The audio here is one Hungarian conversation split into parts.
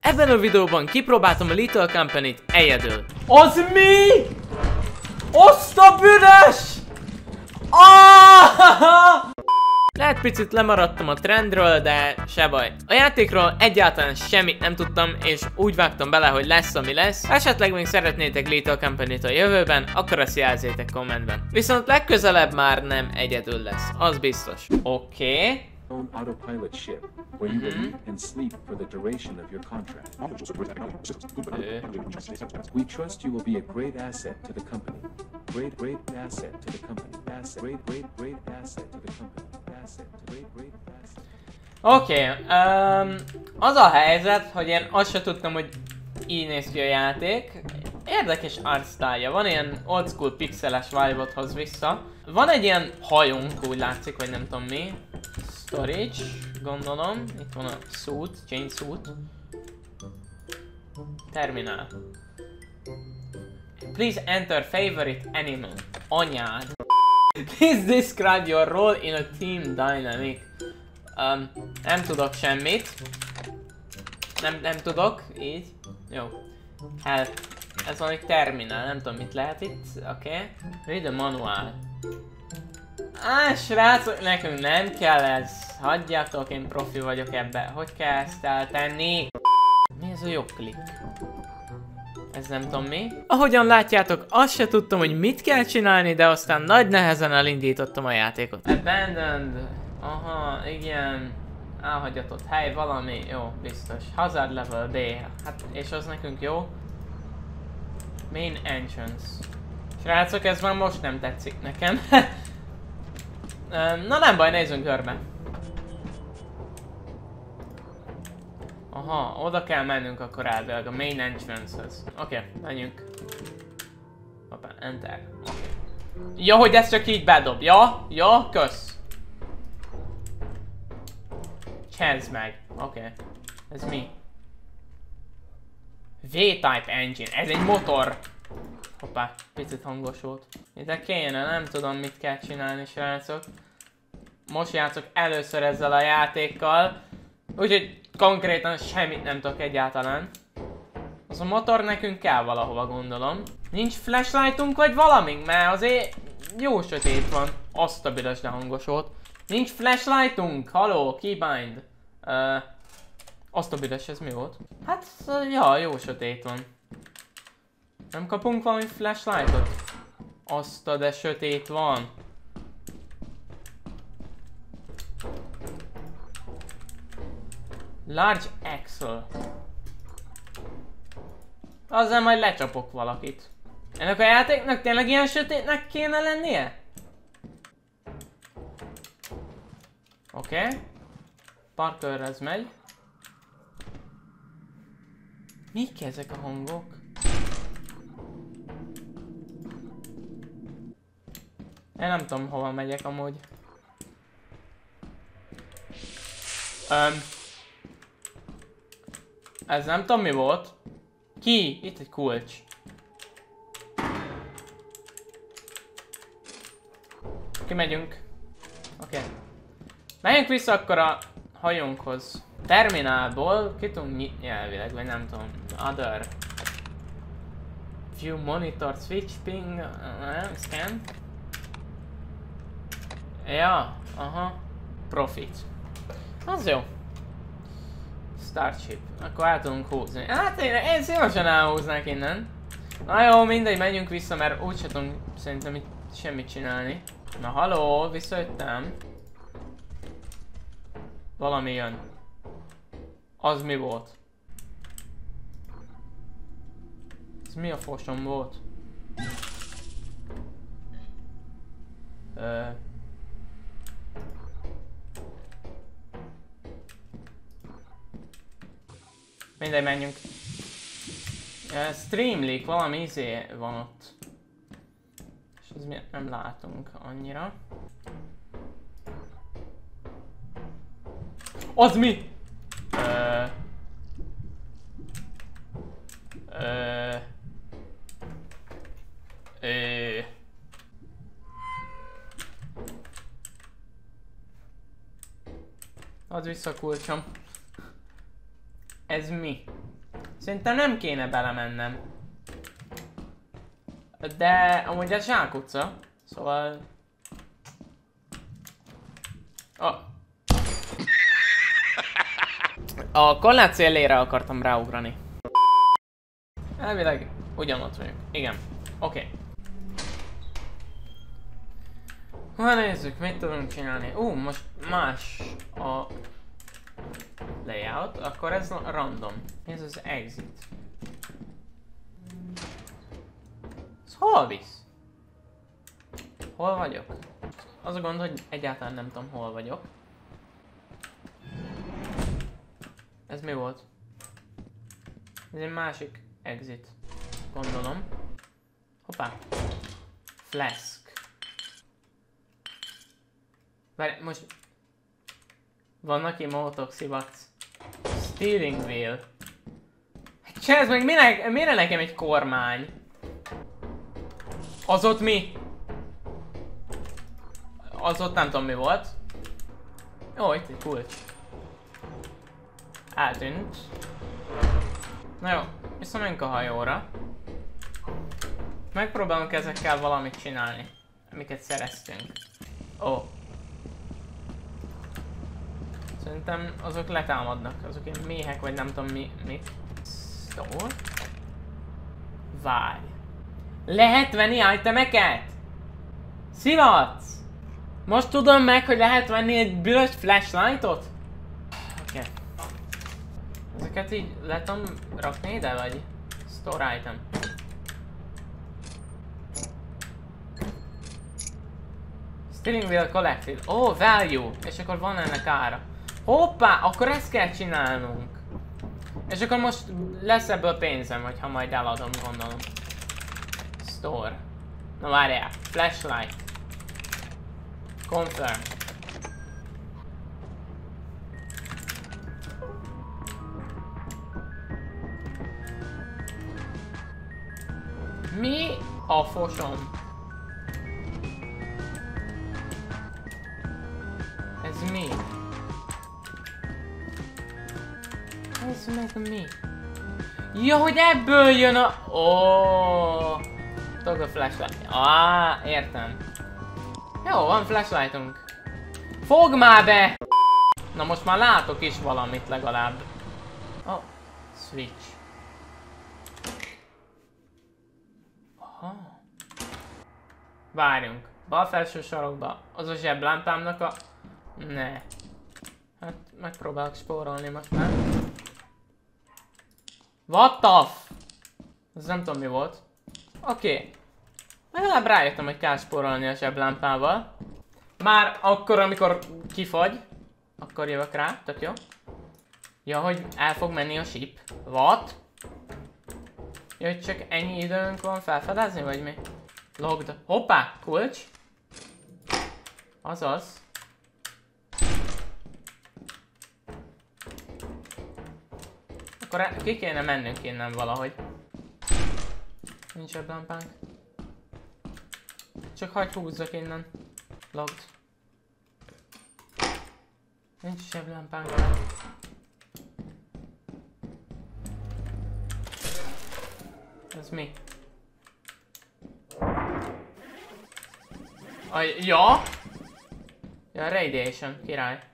Ebben a videóban kipróbáltam a Little Company-t egyedül. Az mi? Azt a büdös! Lehet picit lemaradtam a trendről, de se baj. A játékról egyáltalán semmit nem tudtam, és úgy vágtam bele, hogy lesz, ami lesz. Ha esetleg még szeretnétek Little Company-t a jövőben, akkor azt jelzétek kommentben. Viszont legközelebb már nem egyedül lesz, az biztos. Oké. Autopilot ship where you will eat and sleep for the duration of your contract. We trust you will be a great asset to the company. Great asset to the company. Great asset to the company. Great asset. Oké, az a helyzet, hogy én azt se tudtam, hogy így néz ki a játék. Érdekes art style-ja, van ilyen old school pixeles vibe-ot hoz vissza. Van egy ilyen hajunk, úgy látszik, hogy nem tudom mi. Storage, gondolom. Itt van a suit, chain suit. Terminal. Please enter favorite animal. Anyád. Please describe your role in a team dynamic. Nem tudok semmit. Nem tudok, így. Jó. Help. Ez van egy terminál, nem tudom mit lehet itt. Oké. Read a manual. Srácok, nekünk nem kell ez. Hagyjátok, én profi vagyok ebbe. Hogy kell ezt eltenni? Mi ez a jobbklik? Ez nem tudom mi. Ahogyan látjátok, azt se tudtam, hogy mit kell csinálni, de aztán nagy nehezen elindítottam a játékot. Abandoned. Aha, igen. Elhagyatott hely, valami. Jó, biztos. Hazard level B. Hát, és az nekünk jó. Main entrance. Srácok, ez már most nem tetszik nekem. Na nem baj, nézzünk körbe. Aha, oda kell mennünk akkor elvileg a main entrance-hez. Oké, menjünk. Hoppá, enter. Okay. Ja, hogy ez csak így bedob. Ja, kösz. Csezd meg. Oké. Ez mi? V-Type engine. Ez egy motor. Hoppá, picit hangos volt. Ide kéne, nem tudom mit kell csinálni, srácok. Most játszok először ezzel a játékkal. Úgyhogy konkrétan semmit nem tudok egyáltalán. Az a motor nekünk kell valahova, gondolom. Nincs flashlightunk vagy valamink? Mert azért jó sötét van. Azt a büdös, de hangos volt. Nincs flashlightunk? Haló, keybind. Azt a büdös, ez mi volt? Hát, ja, jó sötét van. Nem kapunk valami flashlightot? Azt a de sötét van. Large Axle. Azzal majd lecsapok valakit. Ennek a játéknak tényleg ilyen sötétnek kéne lennie? Oké. Parkőrhez megy. Mik ezek a hangok? Én nem tudom hova megyek amúgy. Ez nem tudom mi volt. Ki? Itt egy kulcs. Kimegyünk. Oké. Menjünk vissza akkor a hajónkhoz. Terminálból ki tudunk nyitni elvileg, vagy nem tudom. Other. View monitor switch ping. Scan. Ja, aha. Profit. Az jó. Starship. Akkor el tudunk húzni. Hát én szívesen elhúznák innen. Na jó, mindegy, menjünk vissza, mert úgyse tudunk szerintem itt semmit csinálni. Na haló, visszajöttem. Valami jön. Az mi volt? Ez mi a fosom volt? Mindegy, menjünk. Streamlink, valami izé van ott. És ez miért nem látunk annyira. Az mi? Add vissza a kulcsom. Ez mi? Szerintem nem kéne belemennem. De amúgy ez zsákutca. Szóval... A korlát szélére akartam ráugrani. Elvileg ugyanott vagyok. Igen. Oké. Ha nézzük, mit tudunk csinálni. Most más a layout, akkor ez random. Ez az exit. Ez hol visz? Hol vagyok? Az a gond, hogy egyáltalán nem tudom, hol vagyok. Ez mi volt? Ez egy másik exit. Gondolom. Hoppá. Flask. Várj, most... Vannak emotok, szivac. Steering wheel. Cseh, meg mire nekem egy kormány? Az ott mi? Az ott nem tudom mi volt. Jó, itt egy kulcs. Eltűnt. Na jó, visszamegyünk a hajóra. Megpróbálunk ezekkel valamit csinálni, amiket szereztünk. Szerintem azok letámadnak, azok ilyen méhek, vagy nem tudom mit. Store? Várj. Lehet venni itemeket? Szivac! Most tudom meg, hogy lehet venni egy büdös flashlightot? Oké. Ezeket így le tudom rakni ide, vagy? Store item. Steering wheel collected. Value. És akkor van ennek ára. Hoppá, akkor ezt kell csinálnunk. És akkor most lesz ebből pénzem, hogyha majd eladom, gondolom. Store. Na várjál. Flashlight. Confirm. Mi a fosom? Ez mi? Ez meg mi? Ja, hogy ebből jön a... Toggle flashlight. Értem. Jó, van flashlightunk. Fogd már be! Na most már látok is valamit legalább. Switch. Aha. Várjunk. Bal felső sarokba. Az a zseblámpámnak a... Ne. Hát megpróbálok spórolni most már. What the f... Ez nem tudom mi volt. Oké. Legalább rájöttem, hogy kell spórolni a zseblámpával. Már akkor, amikor kifagy. Akkor jövök rá, tök jó. Ja, hogy el fog menni a ship. What? Ja, hogy csak ennyi időnk van felfedezni, vagy mi? Logged. Hoppá, kulcs. Azaz. Akkor ki kéne mennünk innen valahogy. Nincs zseblámpánk. Csak hagyj húzzak innen. Logged. Nincs zseblámpánk. Ez mi? Ja? Ja, radiation, király.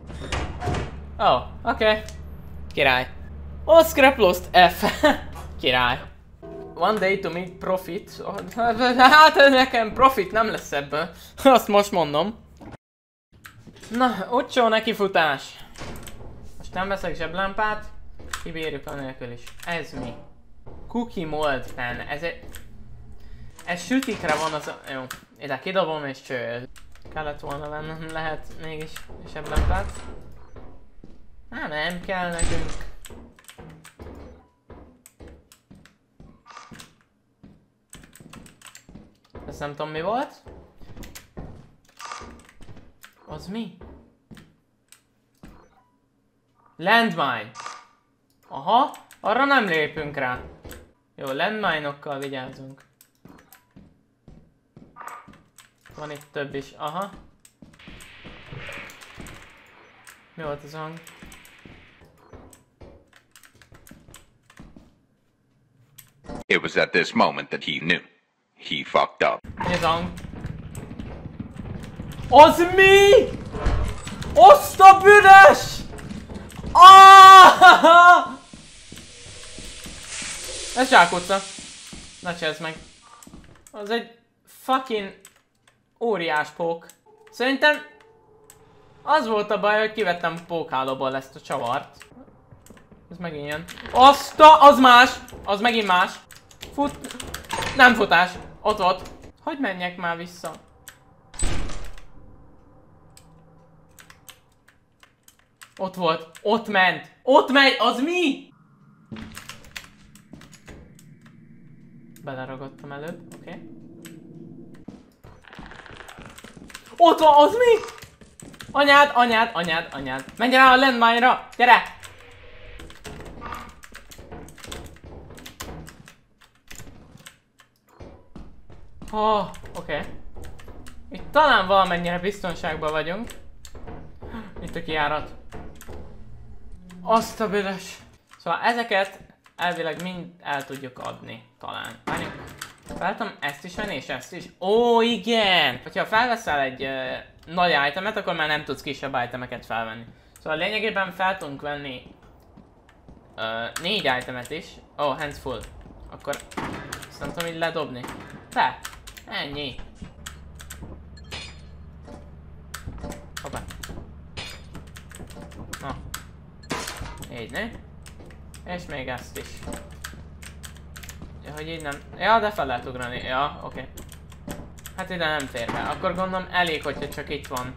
Oké. Király. Scrap lost F. Király. One day to make profit. Hát nekem profit nem lesz ebből. Azt most mondom. Na, utcsó nekifutás. Most nem veszek zseblámpát. Kibírjuk anélkül is. Ez mi? Cookie mold pen. Ez sütikre van az a... Jó. Ide kidobom és cső. Kellett volna vennem, lehet mégis zseblámpát. Nem kell nekünk. Ez nem tudom mi volt. Az mi? Landmine. Aha, arra nem lépünk rá. Jó, landmine-okkal vigyázzunk. Van itt több is, aha. Mi volt az hang? It was at this moment that he knew. He fucked up. Ez hang. Az mi? Azt a büdös! Ez zsákutca. Na csezd meg. Az egy fucking óriás pók. Szerintem az volt a baj, hogy kivettem a pókhálóból ezt a csavart. Ez megint jön. Az más! Az megint más. Fut... Nem futás. Ott volt. Hogy menjek már vissza? Ott volt. Ott ment. Ott megy. Az mi? Beleragadtam előbb. Oké. Okay. Ott van. Az mi? Anyád, anyád, anyád, anyád. Menj rá a landmine-ra. Gyere! Oh, oké. Itt talán valamennyire biztonságban vagyunk. Itt a kijárat. Azt a büdös. Szóval ezeket elvileg mind el tudjuk adni. Talán. Várjunk. Fel tudom ezt is venni és ezt is. Ó, igen! Hogyha felveszel egy nagy itemet, akkor már nem tudsz kisebb itemeket felvenni. Szóval lényegében fel tudunk venni 4 itemet is. Oh, hands full. Akkor ezt nem tudom így ledobni. Te! Ennyi. Hoppá. Na. Így, ne? És még ezt is. Ja, hogy így nem... Ja, de fel lehet ugrani. Ja, oké. Okay. Hát ide nem fér be. Akkor gondolom elég, hogyha csak itt van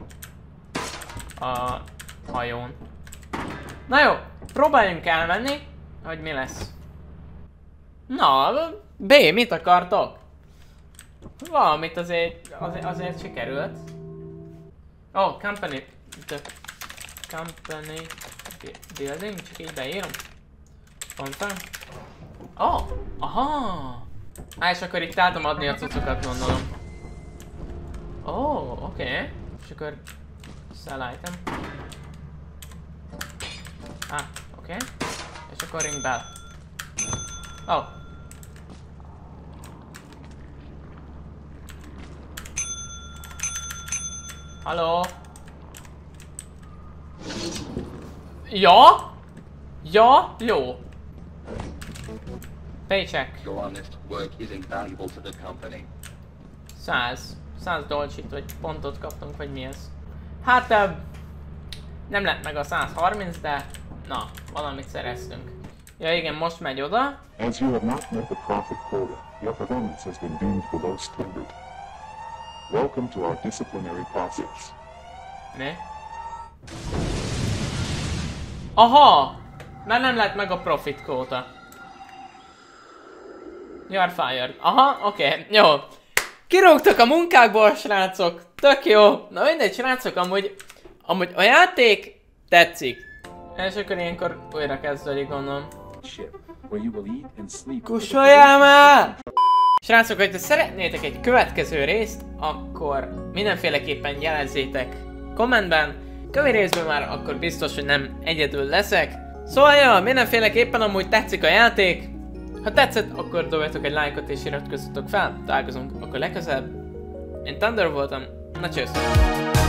a hajón. Na jó, próbáljunk elmenni, hogy mi lesz. Na, B, mit akartok? Valamit azért sikerült. Oh, company building, csak így beírom. Mondtam. Oh, aha! És akkor itt át tudom adni a cuccokat, gondolom. Oh, oké. És akkor sell item. Oké. És akkor ring bell. Oh. Halló? Ja? Ja? Jó. Paycheck. Your honest work is invaluable to the company. 100 dolcsit, vagy pontot kaptunk, vagy mi ez? Hát nem lett meg a 130, de na, valamit szereztünk. Ja igen, most megy oda. As you have not met the profit quota, your performance has been deemed below standard. Welcome to our disciplinary process. Mi? Aha! Mert nem lett meg a profit quota. You are fired. Aha, oké, jó. Kirúgtak a munkákból, srácok. Tök jó. Na mindegy, srácok, amúgy a játék tetszik. És akkor ilyenkor újra kezdődik, gondolom. Kussoljál már! Srácok, hogyha szeretnétek egy következő részt, akkor mindenféleképpen jelezzétek kommentben. Kövi részben már akkor biztos, hogy nem egyedül leszek. Szóval ja, mindenféleképpen amúgy tetszik a játék. Ha tetszett, akkor dobjatok egy lájkot és iratkozzatok fel. Találkozunk akkor legközelebb. Én Thunder voltam. Na csősz!